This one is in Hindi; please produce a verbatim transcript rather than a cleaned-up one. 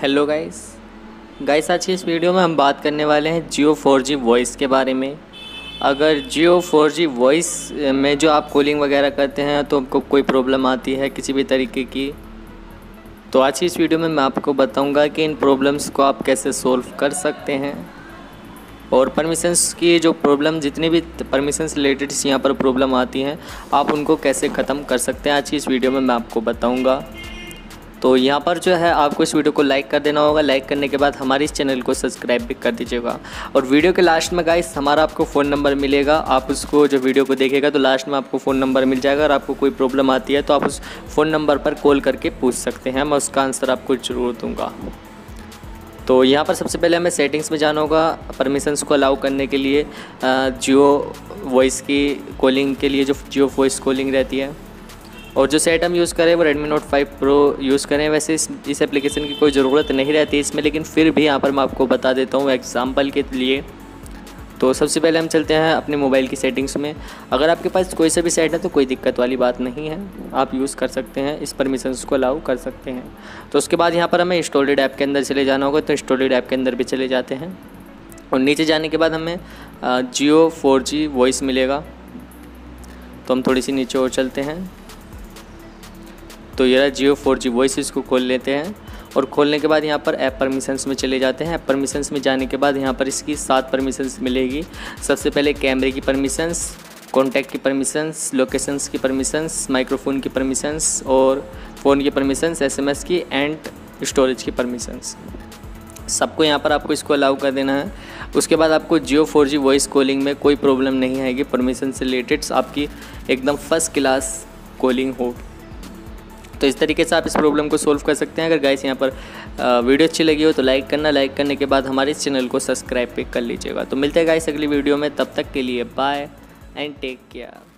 हेलो गाइस गाइस आज की इस वीडियो में हम बात करने वाले हैं जियो फोर जी वॉइस के बारे में। अगर जियो फोर जी वॉइस में जो आप कॉलिंग वगैरह करते हैं तो आपको कोई प्रॉब्लम आती है किसी भी तरीके की, तो आज की इस वीडियो में मैं आपको बताऊंगा कि इन प्रॉब्लम्स को आप कैसे सोल्व कर सकते हैं और परमिशंस की जो प्रॉब्लम जितनी भी परमिशंस रिलेटेड यहाँ पर प्रॉब्लम आती हैं आप उनको कैसे ख़त्म कर सकते हैं। आज की इस वीडियो में मैं आपको बताऊँगा। तो यहाँ पर जो है आपको इस वीडियो को लाइक कर देना होगा। लाइक करने के बाद हमारे इस चैनल को सब्सक्राइब भी कर दीजिएगा। और वीडियो के लास्ट में गाइस हमारा आपको फ़ोन नंबर मिलेगा। आप उसको जो वीडियो को देखेगा तो लास्ट में आपको फ़ोन नंबर मिल जाएगा और आपको कोई प्रॉब्लम आती है तो आप उस फ़ोन नंबर पर कॉल करके पूछ सकते हैं, मैं उसका आंसर आपको ज़रूर दूँगा। तो यहाँ पर सबसे पहले हमें सेटिंग्स में जाना होगा परमिशंस को अलाउ करने के लिए। जियो वॉइस की कॉलिंग के लिए जो जियो वॉइस कॉलिंग रहती है और जो सेट हम यूज़ करें वो Redmi note five pro use करें। वैसे इस इस एप्लीकेशन की कोई ज़रूरत नहीं रहती इसमें, लेकिन फिर भी यहाँ पर मैं आपको बता देता हूँ एग्जांपल के लिए। तो सबसे पहले हम चलते हैं अपने मोबाइल की सेटिंग्स में। अगर आपके पास कोई सा भी सेट है तो कोई दिक्कत वाली बात नहीं है, आप यूज़ कर सकते हैं, इस परमिशंस को अलाउ कर सकते हैं। तो उसके बाद यहाँ पर हमें इंस्टॉल्ड ऐप के अंदर चले जाना होगा, तो इंस्टॉल्ड ऐप के अंदर भी चले जाते हैं और नीचे जाने के बाद हमें जियो फोर जी वॉइस मिलेगा। तो हम थोड़ी सी नीचे और चलते हैं तो ये जियो फोर जी वॉइस इसको खोल लेते हैं और खोलने के बाद यहाँ पर ऐप परमिशंस में चले जाते हैं। ऐप परमिशंस में जाने के बाद यहाँ पर इसकी सात परमिशंस मिलेगी। सबसे पहले कैमरे की परमिशंस, कॉन्टैक्ट की परमिशंस, लोकेशंस की परमिशंस, माइक्रोफोन की परमिशंस और फ़ोन की परमिशंस, एसएमएस की एंड स्टोरेज की परमिशंस, सबको यहाँ पर आपको इसको अलाउ कर देना है। उसके बाद आपको Jio four G voice calling में कोई प्रॉब्लम नहीं आएगी। परमिशन से रिलेटेड आपकी एकदम फर्स्ट क्लास कॉलिंग होगी। तो इस तरीके से आप इस प्रॉब्लम को सोल्व कर सकते हैं। अगर गाइस यहाँ पर वीडियो अच्छी लगी हो तो लाइक करना, लाइक करने के बाद हमारे इस चैनल को सब्सक्राइब भी कर लीजिएगा। तो मिलते हैं गाइस अगली वीडियो में, तब तक के लिए बाय एंड टेक केयर।